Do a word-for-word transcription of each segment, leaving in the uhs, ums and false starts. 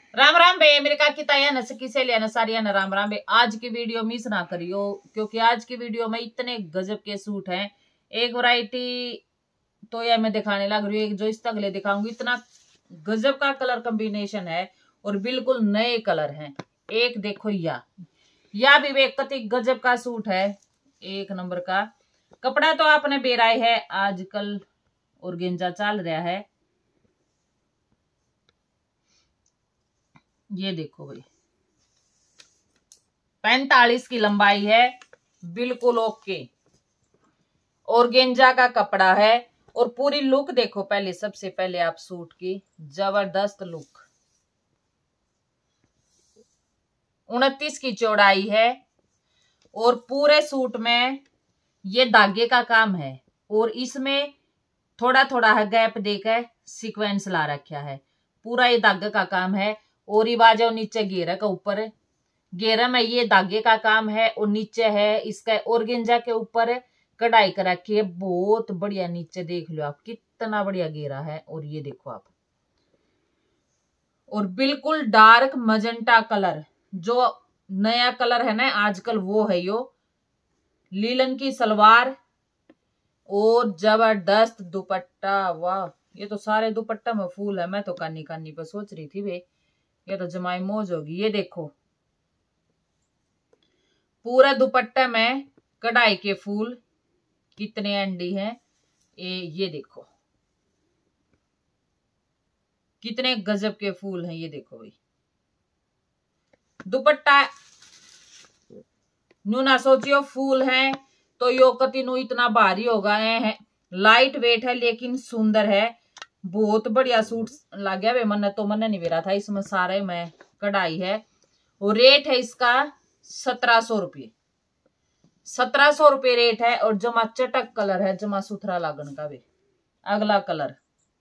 राम राम बे मेरे का किताया न सकी से लिया न सारिया न राम राम बे। आज की वीडियो मिस ना करियो क्योंकि आज की वीडियो में इतने गजब के सूट हैं। एक वैरायटी तो यह मैं दिखाने लग रही हूँ, एक जो इस तगले दिखाऊंगी। इतना गजब का कलर कॉम्बिनेशन है और बिल्कुल नए कलर हैं। एक देखो या या भी वे कति गजब का सूट है, एक नंबर का कपड़ा। तो आपने बेराय है आजकल और गेंजा चल रहा है। ये देखो भाई, पैंतालीस की लंबाई है, बिल्कुल ओके। और गेंजा का कपड़ा है और पूरी लुक देखो। पहले सबसे पहले आप सूट की जबरदस्त लुक। उनतीस की चौड़ाई है और पूरे सूट में ये धागे का काम है और इसमें थोड़ा थोड़ा है गैप देकर सीक्वेंस ला रखा है। पूरा ये धागे का काम है और ये बाजू नीचे घेरा का ऊपर घेरा में ये धागे का काम है और नीचे है इसका ऑर्गेंजा के ऊपर कढ़ाई कर रखी है। बहुत बढ़िया, नीचे देख लो आप कितना बढ़िया घेरा है। और ये देखो आप, और बिल्कुल डार्क मजेंटा कलर, जो नया कलर है ना आजकल वो है। यो लीलन की सलवार और जबरदस्त दुपट्टा। वाह, ये तो सारे दुपट्टा में फूल है। मैं तो कानी कानी पर सोच रही थी वे ये तो जमाई मौज होगी। ये देखो पूरा दुपट्टा में कढ़ाई के फूल कितने अंडी हैं। ये ये देखो कितने गजब के फूल हैं। ये देखो भाई दुपट्टा नू ना सोचियो फूल है तो यो कति नू इतना भारी होगा। है लाइट वेट है लेकिन सुंदर है। बहुत बढ़िया सूट लग गया वे मन तो मन नहीं बेरा था। इसमें सारे में कढ़ाई है और रेट है इसका सत्रह सौ रुपये। सत्रह सौ रुपये रेट है और जमा चटक कलर है, जमा सुथरा लागन का वे। अगला कलर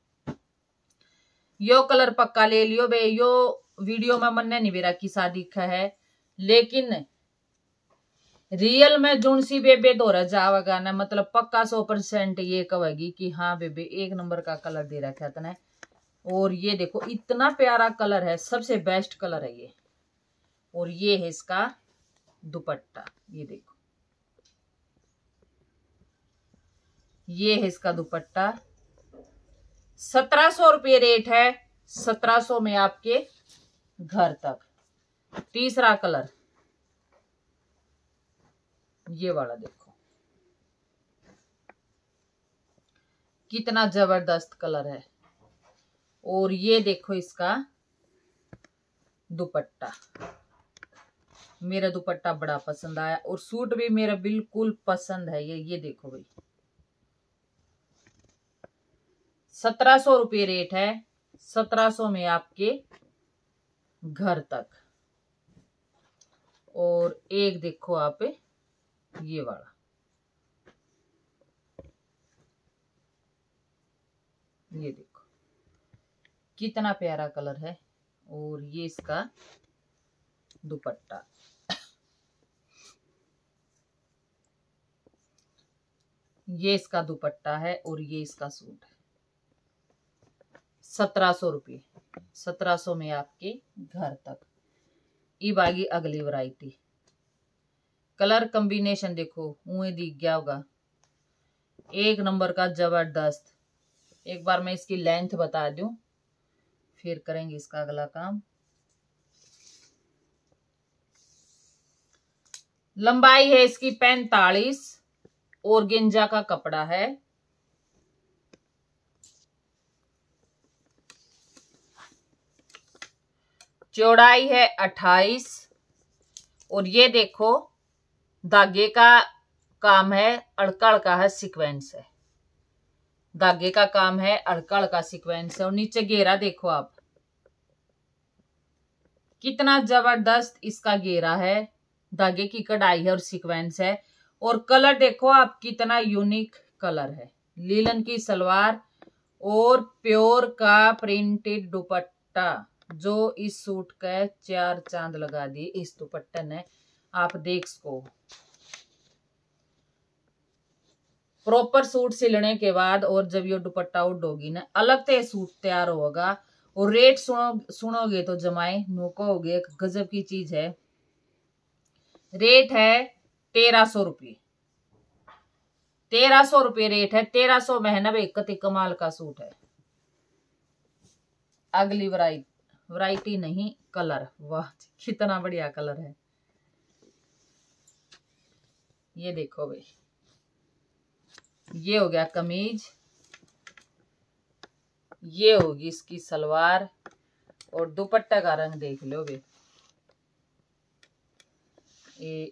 यो कलर पक्का ले लियो बे। यो वीडियो में मन नहीं बेरा की शादी है लेकिन रियल में जुनसी बेबे दौरा जावेगा ना, मतलब पक्का सौ परसेंट ये कहेगी कि हाँ बेबे एक नंबर का कलर दे रखा है तने। और ये देखो इतना प्यारा कलर है, सबसे बेस्ट कलर है ये। और ये है इसका दुपट्टा। ये देखो ये है इसका दुपट्टा। सत्रह सौ रुपये रेट है। सत्रह सौ में आपके घर तक। तीसरा कलर ये वाला देखो कितना जबरदस्त कलर है। और ये देखो इसका दुपट्टा। मेरा दुपट्टा बड़ा पसंद आया और सूट भी मेरा बिल्कुल पसंद है। ये ये देखो भाई सत्रह सौ रुपये रेट है। सत्रह सौ में आपके घर तक। और एक देखो आप ये वाला, ये देखो कितना प्यारा कलर है। और ये इसका दुपट्टा। ये इसका दुपट्टा है और ये इसका सूट है। सत्रह सौ रुपये। सत्रह सौ में आपके घर तक। इब आगी अगली वैरायटी। कलर कॉम्बिनेशन देखो मुँह दिख गया होगा, एक नंबर का जबरदस्त। एक बार मैं इसकी लेंथ बता दूं फिर करेंगे इसका अगला काम। लंबाई है इसकी पैंतालीस और गेंजा का कपड़ा है। चौड़ाई है अट्ठाईस और ये देखो धागे का काम है, अड़कड़ का है, सीक्वेंस है। धागे का काम है, अड़कड़ का सीक्वेंस है। और नीचे घेरा देखो आप कितना जबरदस्त इसका घेरा है। धागे की कढ़ाई है और सीक्वेंस है। और कलर देखो आप कितना यूनिक कलर है। लीलन की सलवार और प्योर का प्रिंटेड दुपट्टा जो इस सूट का चार चांद लगा दिए इस दुपट्टे ने। आप देख सको प्रॉपर सूट सिलने के बाद और जब ये दुपट्टा उड़ोगी ना अलग से सूट तैयार होगा। और रेट सुनो सुनोगे तो जमाए नौको हो गए, गजब की चीज है। रेट है तेरह सौ रुपये, तेरह सौ रुपये रेट है। तेरह सौ में है ना भाई, कति कमाल का सूट है। अगली वराइटी, वराइटी नहीं कलर, वाह कितना बढ़िया कलर है। ये देखो भाई, ये हो गया कमीज, ये होगी इसकी सलवार, और दुपट्टा का रंग देख लो भाई। ये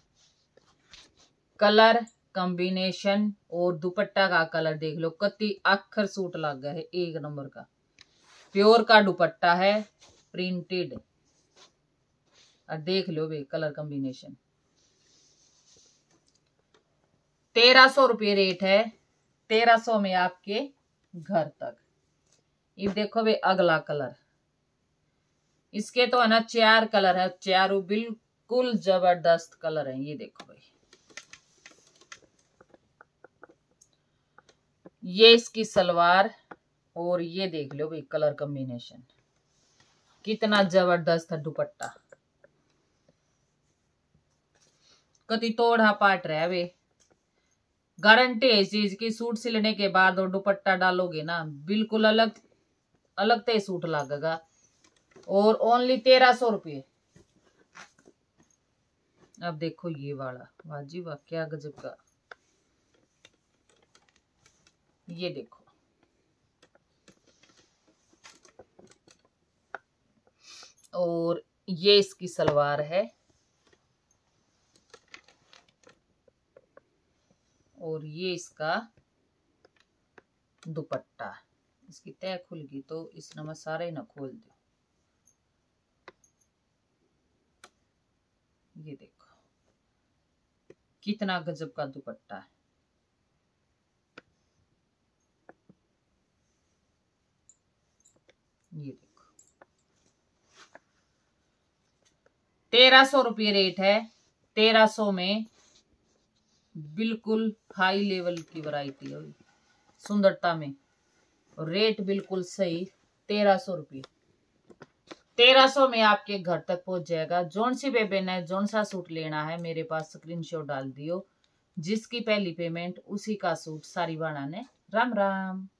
कलर कॉम्बिनेशन और दुपट्टा का कलर देख लो, कति अखर सूट लग गया है, एक नंबर का प्योर का दुपट्टा है, प्रिंटेड। और देख लो भाई कलर कॉम्बिनेशन। तेरह सौ रुपये रेट है, तेरह सौ में आपके घर तक। ये देखो भाई अगला कलर, इसके तो है ना चार कलर है, चारों बिल्कुल जबरदस्त कलर है। ये देखो भाई, ये इसकी सलवार, और ये देख लो भाई कलर कॉम्बिनेशन, कितना जबरदस्त है दुपट्टा, कति तोड़ा पाट रहा है वे। गारंटी है इस चीज की, सूट सिलने के बाद और दुपट्टा डालोगे ना, बिल्कुल अलग अलग ते सूट लगेगा। और ओनली तेरह सौ रुपये। अब देखो ये वाला, वाजी वाह क्या गजब का, ये देखो और ये इसकी सलवार है, और ये इसका दुपट्टा। इसकी तय खुल गई तो इस नमक सारे ना खोल दो। ये देखो कितना गजब का दुपट्टा है। ये देखो तेरह सौ रुपये रेट है। तेरह सौ में बिल्कुल हाई लेवल की वैरायटी है, सुंदरता में, और रेट बिल्कुल सही, तेरह सौ रुपये। तेरह सौ में आपके घर तक पहुंच जाएगा। जोन सी बेबे ने जोन सा सूट लेना है मेरे पास स्क्रीनशॉट डाल दियो, जिसकी पहली पेमेंट उसी का सूट सारी बाणा ने। राम राम।